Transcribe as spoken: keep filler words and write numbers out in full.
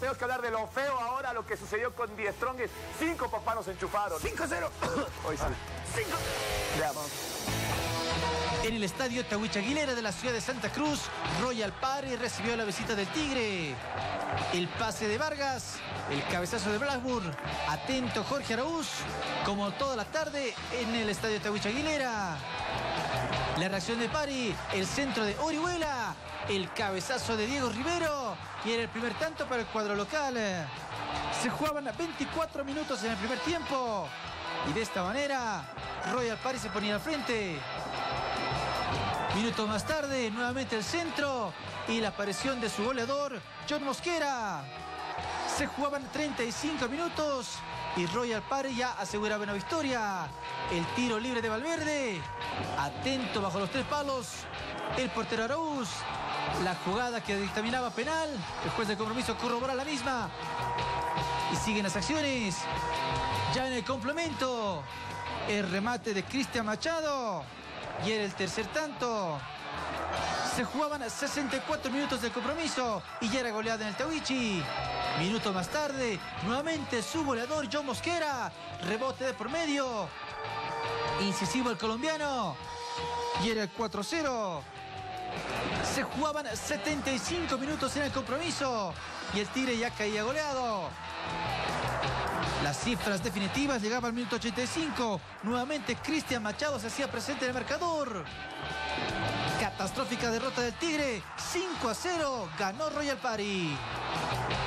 tenemos que hablar de lo feo ahora, lo que sucedió con Die Strongest. Cinco papás nos enchufaron. cinco cero. Hoy sí. cinco. Veamos. En el estadio Tahuicha Aguilera de la ciudad de Santa Cruz, Royal Party recibió la visita del Tigre. El pase de Vargas, el cabezazo de Blackburn, atento Jorge Araúz, como toda la tarde en el estadio Tahuicha Aguilera. La reacción de Party, el centro de Orihuela, el cabezazo de Diego Rivero y era el primer tanto para el cuadro local. Se jugaban veinticuatro minutos en el primer tiempo y de esta manera Royal Party se ponía al frente. Minutos más tarde, nuevamente el centro y la aparición de su goleador, John Mosquera. Se jugaban treinta y cinco minutos y Royal Party ya aseguraba una victoria. El tiro libre de Valverde, atento bajo los tres palos, el portero Araúz. La jugada que dictaminaba penal, el juez de compromiso corrobora la misma. Y siguen las acciones. Ya en el complemento, el remate de Cristian Machado. Y era el tercer tanto. Se jugaban sesenta y cuatro minutos del compromiso y ya era goleada en el Tahuichi. Minutos más tarde, nuevamente su goleador John Mosquera. Rebote de por medio. Incisivo el colombiano. Y era el cuatro cero. Se jugaban setenta y cinco minutos en el compromiso y el Tigre ya caía goleado. Las cifras definitivas llegaban al minuto ochenta y cinco. Nuevamente Cristian Machado se hacía presente en el marcador. Catastrófica derrota del Tigre. cinco a cero. Ganó Royal Party.